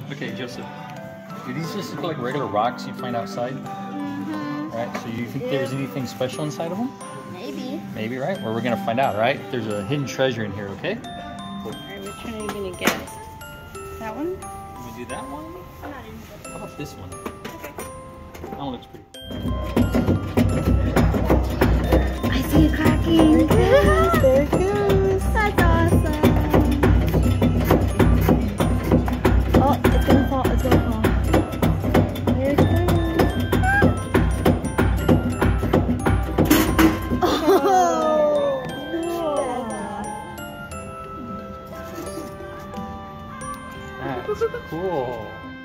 Okay, Joseph. Do these just look like regular rocks you find outside? Right, so you think there's anything special inside of them? Maybe. Maybe, right? Well, we're gonna find out, right? There's a hidden treasure in here, okay? Alright, which one are you gonna get? That one? You wanna do that one? I'm not interested. How about this one? Okay. That one looks pretty. I see it cracking. There it goes. That's awesome. Oh, it's gonna fall. It's gonna fall. Here it comes. Oh! That's cool.